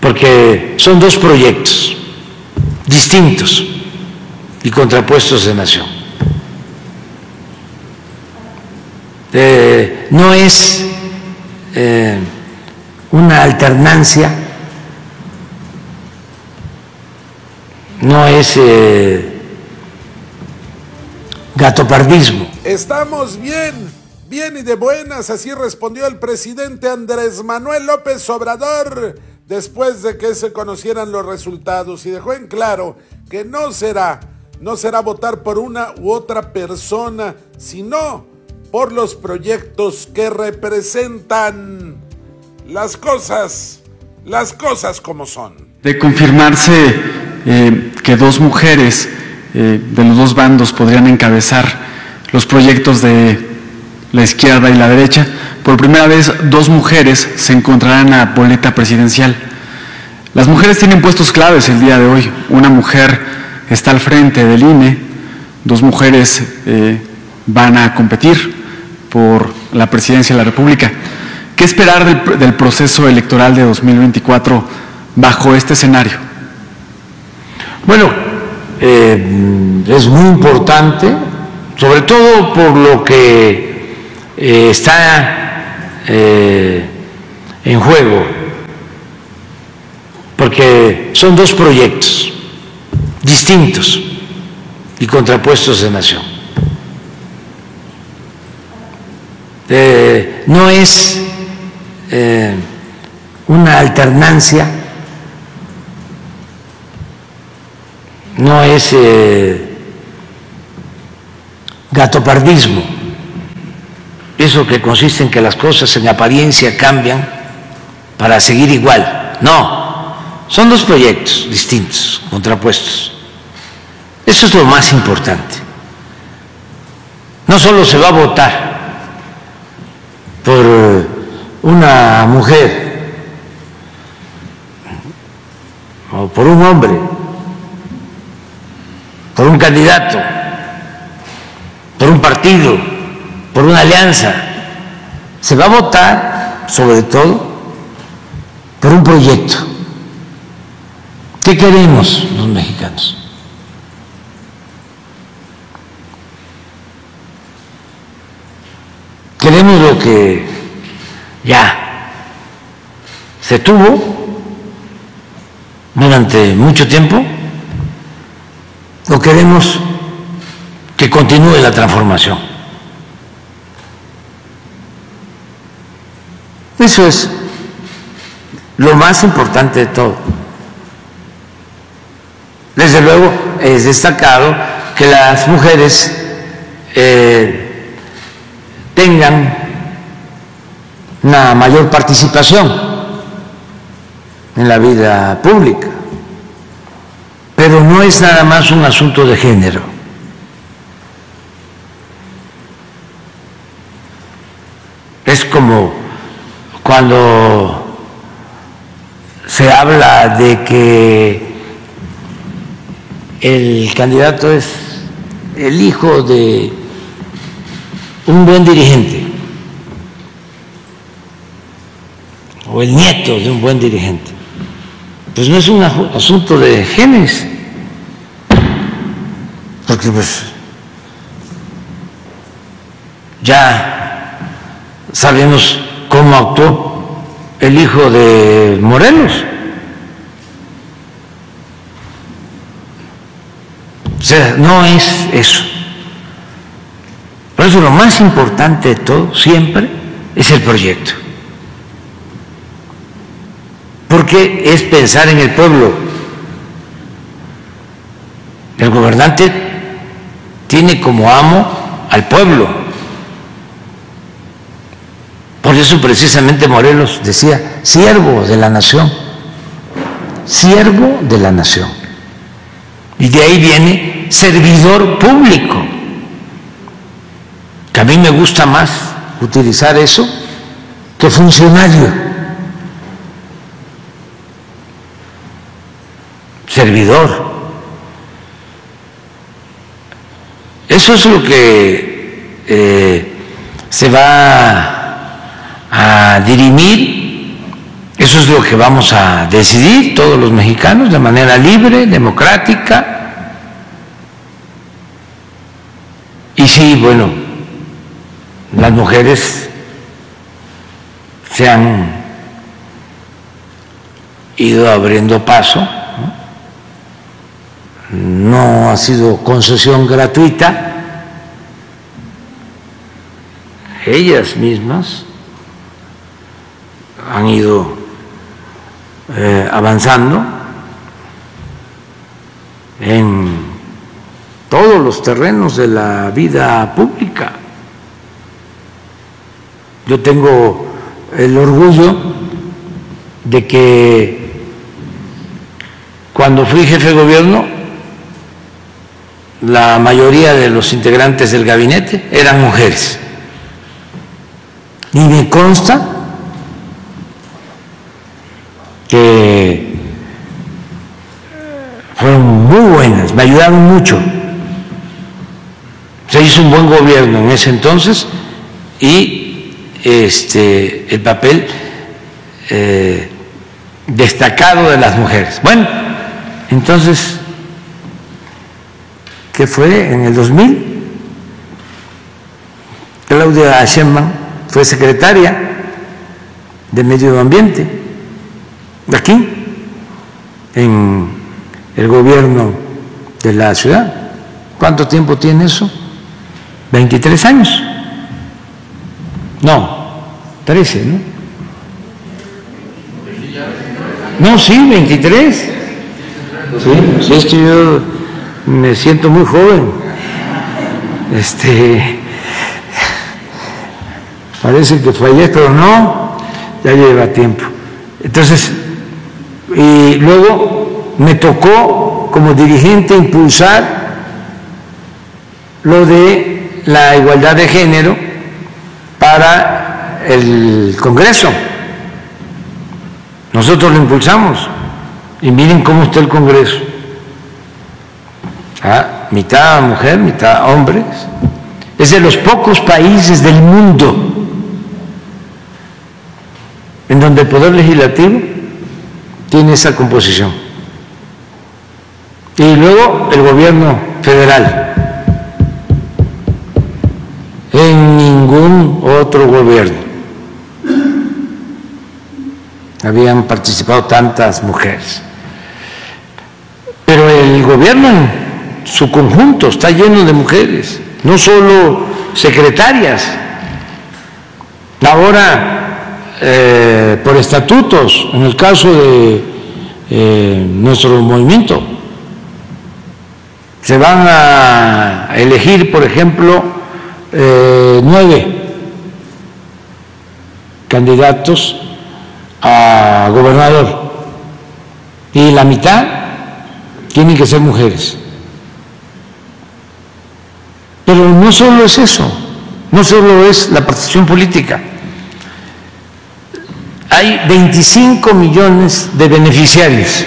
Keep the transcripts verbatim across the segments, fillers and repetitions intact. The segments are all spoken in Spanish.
porque son dos proyectos distintos y contrapuestos de nación. Eh, no es eh, una alternancia, no es eh, gatopardismo. Estamos bien, bien y de buenas, así respondió el presidente Andrés Manuel López Obrador después de que se conocieran los resultados, y dejó en claro que no será, no será votar por una u otra persona, sino por los proyectos que representan las cosas, las cosas como son. De confirmarse eh, que dos mujeres eh, de los dos bandos podrían encabezar los proyectos de la izquierda y la derecha, por primera vez dos mujeres se encontrarán en la boleta presidencial. Las mujeres tienen puestos claves el día de hoy. Una mujer está al frente del I N E, dos mujeres eh, van a competir por la presidencia de la República. ¿Qué esperar del, del proceso electoral de dos mil veinticuatro bajo este escenario? Bueno, eh, es muy importante, sobre todo por lo que eh, está eh, en juego, porque son dos proyectos distintos y contrapuestos de nación. Eh, no es eh, una alternancia, no es eh, gatopardismo, eso que consiste en que las cosas en apariencia cambian para seguir igual. No, son dos proyectos distintos, contrapuestos. Eso es lo más importante. No solo se va a votar por una mujer o por un hombre, por un candidato, por un partido, por una alianza. Se va a votar, sobre todo, por un proyecto. ¿Qué queremos los mexicanos? Queremos lo que ya se tuvo durante mucho tiempo, o queremos que continúe la transformación. Eso es lo más importante de todo. Desde luego es destacado que las mujeres eh, tengan una mayor participación en la vida pública, pero no es nada más un asunto de género. Es como cuando se habla de que el candidato es el hijo de un buen dirigente o el nieto de un buen dirigente. Pues no es un asunto de genes, porque pues ya sabemos cómo actuó el hijo de Morelos. O sea, no es eso. Por eso lo más importante de todo, siempre, es el proyecto. Porque es pensar en el pueblo. El gobernante tiene como amo al pueblo. Por eso precisamente Morelos decía, siervo de la nación, siervo de la nación. Y de ahí viene servidor público, que a mí me gusta más utilizar eso que funcionario. Servidor. Eso es lo que eh, se va a dirimir Eso es lo que vamos a decidir todos los mexicanos de manera libre, democrática. Y sí, bueno, las mujeres se han ido abriendo paso, ¿no? No ha sido concesión gratuita, ellas mismas han ido eh, avanzando en todos los terrenos de la vida pública. Yo tengo el orgullo de que cuando fui jefe de gobierno, la mayoría de los integrantes del gabinete eran mujeres. Y me consta que fueron muy buenas, me ayudaron mucho. Se hizo un buen gobierno en ese entonces y este, el papel eh, destacado de las mujeres. Bueno, entonces, ¿qué fue? En el dos mil, Claudia Sheinbaum fue secretaria de Medio Ambiente aquí, en el gobierno de la ciudad. ¿Cuánto tiempo tiene eso? veintitrés años. No, trece, ¿no? No, sí, veintitrés. Sí, sí, es que yo me siento muy joven. Este, parece que fallé, pero no, ya lleva tiempo. Entonces, y luego me tocó como dirigente impulsar lo de la igualdad de género para el Congreso. Nosotros lo impulsamos y miren cómo está el Congreso. Ah, mitad mujer, mitad hombres. Es de los pocos países del mundo en donde el Poder Legislativo tiene esa composición. Y luego el gobierno federal. En ningún otro gobierno habían participado tantas mujeres. Pero el gobierno en su conjunto está lleno de mujeres, no solo secretarias. Ahora, eh, por estatutos, en el caso de eh, nuestro movimiento, se van a elegir, por ejemplo, eh, nueve candidatos a gobernador y la mitad tienen que ser mujeres. Pero no solo es eso, no solo es la participación política. Hay veinticinco millones de beneficiarios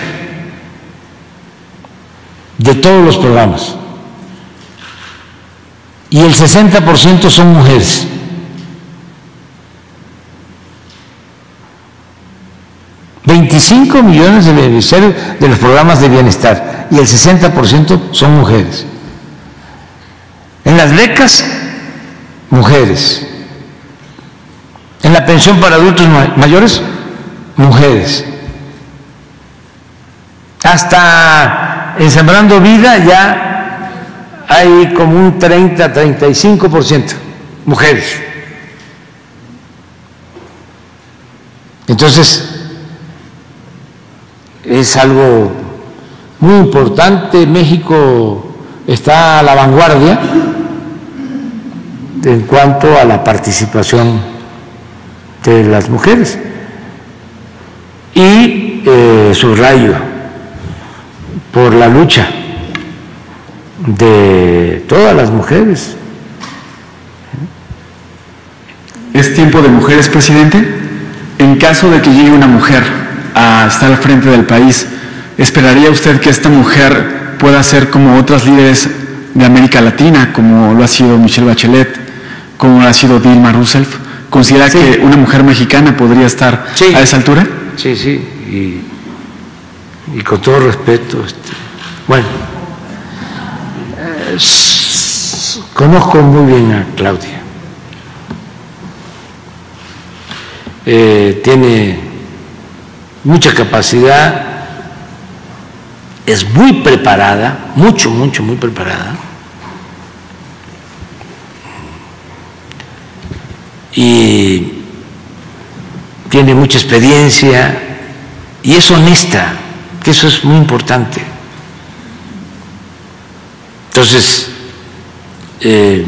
de todos los programas y el sesenta por ciento son mujeres. veinticinco millones de beneficiarios de los programas de bienestar y el sesenta por ciento son mujeres. En las becas, mujeres. En la pensión para adultos mayores, mujeres. Hasta en Sembrando Vida ya hay como un treinta, treinta y cinco por ciento mujeres. Entonces, es algo muy importante. México está a la vanguardia en cuanto a la participación de las mujeres. Y eh, subrayo por la lucha de todas las mujeres. ¿Es tiempo de mujeres, presidente? En caso de que llegue una mujer a estar al frente del país, ¿esperaría usted que esta mujer pueda ser como otras líderes de América Latina, como lo ha sido Michelle Bachelet, como lo ha sido Dilma Rousseff? ¿Considera sí. que una mujer mexicana podría estar sí. a esa altura? sí, sí, y, y con todo respeto, este, bueno, eh, conozco muy bien a Claudia, eh, tiene mucha capacidad, es muy preparada, mucho, mucho, muy preparada, y tiene mucha experiencia y es honesta, que eso es muy importante. Entonces, eh,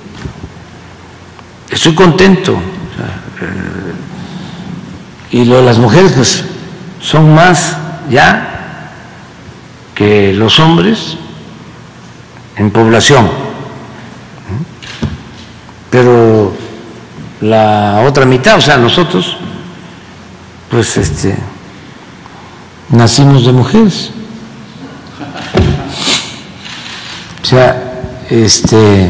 estoy contento. O sea, eh, y lo de las mujeres, pues, son más ya que los hombres en población. Pero la otra mitad, o sea, nosotros, pues este, nacimos de mujeres. O sea, este,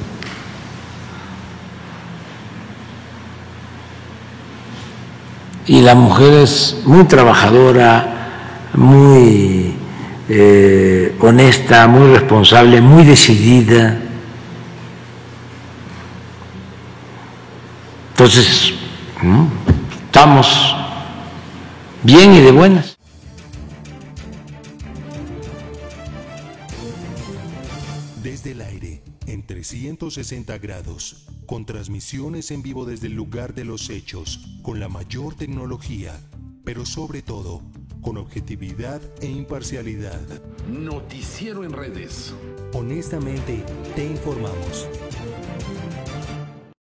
y la mujer es muy trabajadora, muy eh, honesta, muy responsable, muy decidida. Entonces, ¿no?, estamos bien y de buenas. Desde el aire, en trescientos sesenta grados, con transmisiones en vivo desde el lugar de los hechos, con la mayor tecnología, pero sobre todo, con objetividad e imparcialidad. Noticiero en redes. Honestamente, te informamos.